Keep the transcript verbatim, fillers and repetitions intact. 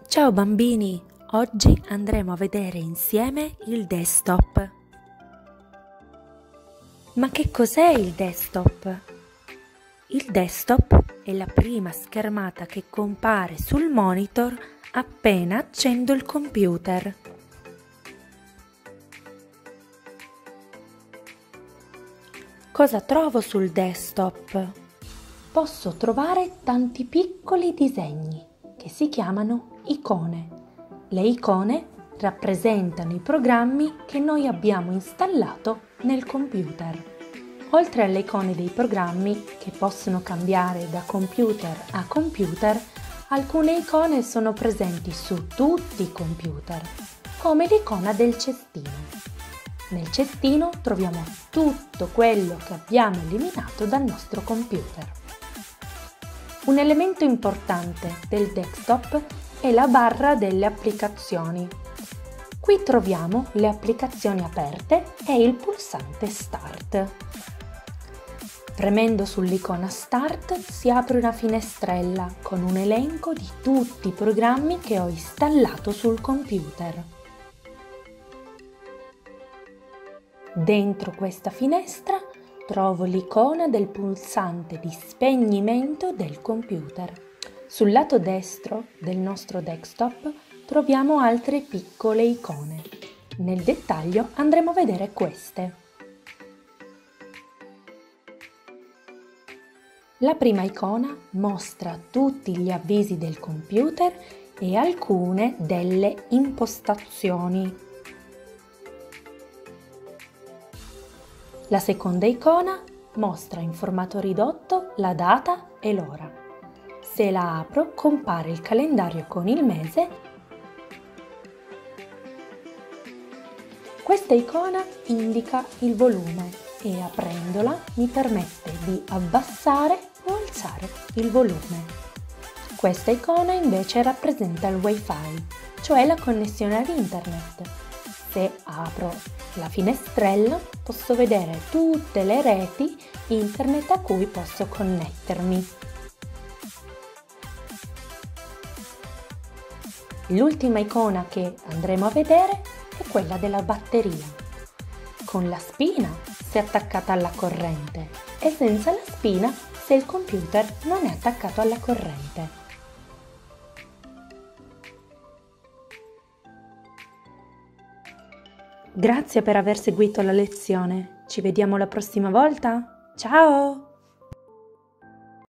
Ciao bambini, oggi andremo a vedere insieme il desktop. Ma che cos'è il desktop? Il desktop è la prima schermata che compare sul monitor appena accendo il computer. Cosa trovo sul desktop? Posso trovare tanti piccoli disegni che si chiamano icone. Le icone rappresentano i programmi che noi abbiamo installato nel computer. Oltre alle icone dei programmi, che possono cambiare da computer a computer, alcune icone sono presenti su tutti i computer, come l'icona del cestino. Nel cestino troviamo tutto quello che abbiamo eliminato dal nostro computer. Un elemento importante del desktop è la barra delle applicazioni. Qui troviamo le applicazioni aperte e il pulsante Start. Premendo sull'icona Start si apre una finestrella con un elenco di tutti i programmi che ho installato sul computer. Dentro questa finestra trovo l'icona del pulsante di spegnimento del computer. Sul lato destro del nostro desktop troviamo altre piccole icone. Nel dettaglio andremo a vedere queste. La prima icona mostra tutti gli avvisi del computer e alcune delle impostazioni. La seconda icona mostra in formato ridotto la data e l'ora. Se la apro compare il calendario con il mese. Questa icona indica il volume e aprendola mi permette di abbassare o alzare il volume. Questa icona invece rappresenta il Wi-Fi, cioè la connessione ad internet. Se apro la finestrella posso vedere tutte le reti internet a cui posso connettermi. L'ultima icona che andremo a vedere è quella della batteria. Con la spina se attaccata alla corrente e senza la spina se il computer non è attaccato alla corrente. Grazie per aver seguito la lezione. Ci vediamo la prossima volta. Ciao!